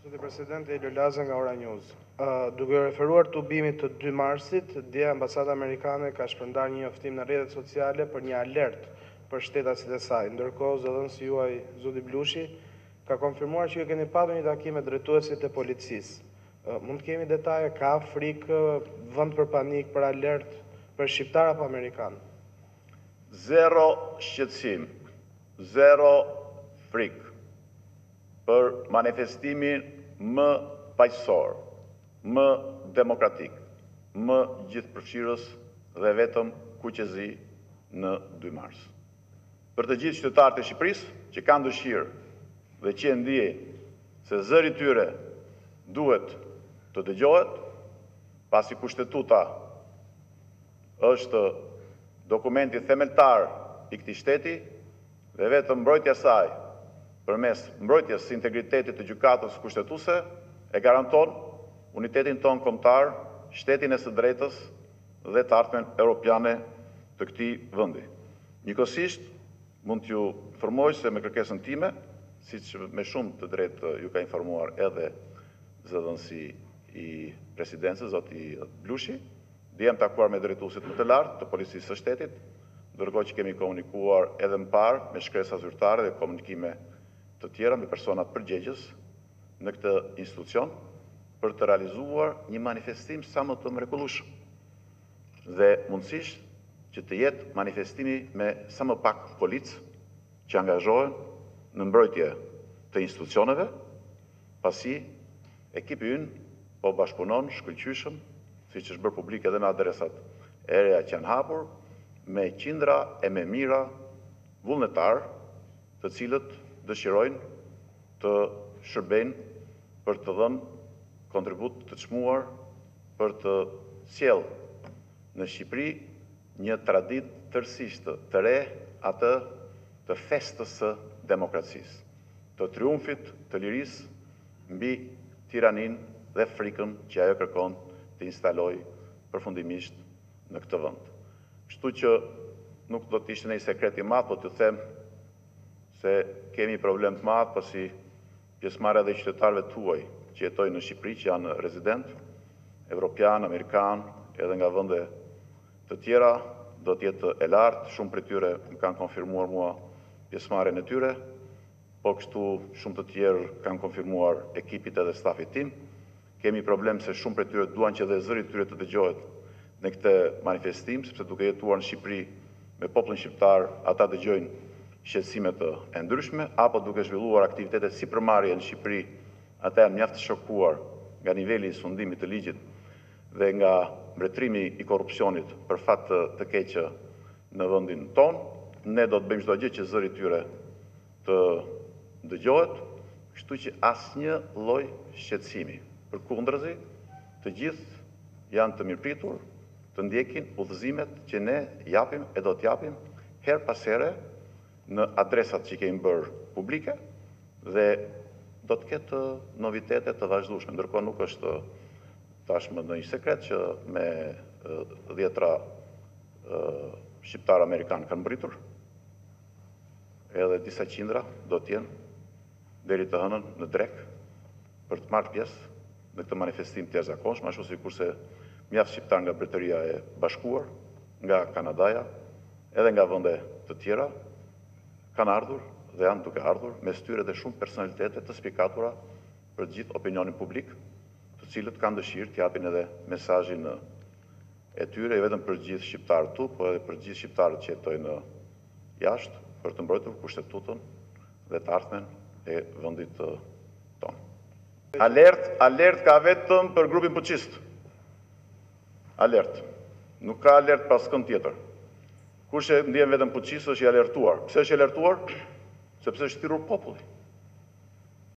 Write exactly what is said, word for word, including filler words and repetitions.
Zoti Presidente, Elio Laza nga Ora News. Uh, duke referuar të tubimit të dy marsit, dje Ambasada Amerikane ka shpërndar një njoftim në rrjetet sociale për një alert për shtetasit e saj. Ndërkohë, zëdhënësi juaj Zoti Blushi ka konfirmuar që ju keni patur një takim me drejtuesit e policisë. Uh, mund të kemi detaje, ka frikë, vend për panik, për alert, për shqiptar apo amerikan? Zero shqetësim, zero frikë për manifestimin më paqësor, më demokratik, më gjithëpërfshirës dhe vetëm kuqezi në dy mars. Për të gjithë qytetarët e Shqipërisë që kanë dëshirë dhe që ndjejnë se zëri tyre duhet të dëgjohet, pasi kushtetuta është dokumenti themeltar i këtij shteti dhe vetëm mbrojtja e saj përmes mbrojtjes së integritetit të gjykatës kushtetuese e garanton unitetin ton kombëtar, shtetin e së drejtës dhe të ardhmen europiane të këtij vendi. Njëkohësisht, mund t'ju informoj se me kërkesën time, siç me shumë të drejtë ju ka informuar edhe zëdhënësi i presidencës, zoti Blushi, dhe jam takuar me drejtuesit më të lartë të policisë së shtetit, ndërkohë që kemi komunikuar edhe më parë me shkresa zyrtare dhe komunikime të tjera me personat përgjegjës në këtë institucion për të realizuar një manifestim sa më të mrekullueshëm dhe mundësisht që të jetë manifestimi me sa më pak policë që angazhohen në mbrojtje të institucioneve, pasi ekipi ynë po bashkëpunon shkëlqyeshëm, siç është bërë publik edhe me adresat e reja që janë hapur, me qindra e me mira vullnetar, të cilët dëshirojnë të shërbejnë për të dhënë kontribut të çmuar për të sjellë në Shqipëri një traditë tërësisht të re, atë të festës së demokracisë, të triumfit të lirisë mbi tiraninë dhe frikën që ajo kërkon të instalojë përfundimisht në këtë vend. Kështu që nuk do të ishte një sekret i madh, po t'ju them se kemi problem të madh, pasi pjesëmarrja dhe qytetarëve tuaj që jetojnë në Shqipëri, që janë rezident, evropian, amerikan, edhe nga vende të tjera, do të jetë e lartë. Shumë prej tyre më kanë konfirmuar mua pjesëmarrjen e tyre, po kështu shumë të tjerë kanë konfirmuar ekipit edhe stafit tim. Kemi problem se shumë prej tyre duan që dhe zëri tyre të dëgjohet në këtë manifestim, sepse duke jetuar në Shqipëri me popullin shqiptar, ata dëgjojnë shqetësime të e ndryshme, apo duke zhvilluar aktivitetet sipërmarrje në Shqipëri, ata janë mjaft të shokuar nga niveli i sundimit të ligjit dhe nga mbretërimi i korrupsionit për fat të, të keqë në vendin ton. Ne do të bëjmë çdo gjë që zëri tyre të dëgjohet, kështu që asnjë lloj shqetësimi. Përkundërzi, të gjithë janë të mirëpritur, të ndjekin udhëzimet që ne japim e do t'japim her pas here në adresat që kemi bërë publike dhe do të ketë novitete të vazhdueshme. Ndërkohë nuk është tashmë ndonjë sekret që me dhjetra shqiptar amerikan kanë mbritur, edhe disa qindra do t'jenë deri të hënën në drek për të marrë pjesë në këtë manifestim të jashtëzakonshëm, ashtu sikurse mjaft shqiptar nga Mbretëria e Bashkuar, nga Kanadaja, edhe nga vende të tjera kanë ardhur dhe janë duke ardhur, mes tyre dhe shumë personalitete të spikatura për gjithë opinionin publik, të cilët kanë dëshirë të japin edhe mesazhin e tyre, jo vetëm për gjithë shqiptarët tu, po edhe për gjithë shqiptarët që jetojnë jashtë, për të mbrojtur kushtetutën dhe të ardhmen e vendit tonë. Alert, alert ka vetëm për grupin puqist. Alert. Nuk ka alert pas kënd tjetër. Kush e ndjen vetëm puqist është i alertuar. Pse është i alertuar? Sepse është thirrur populli.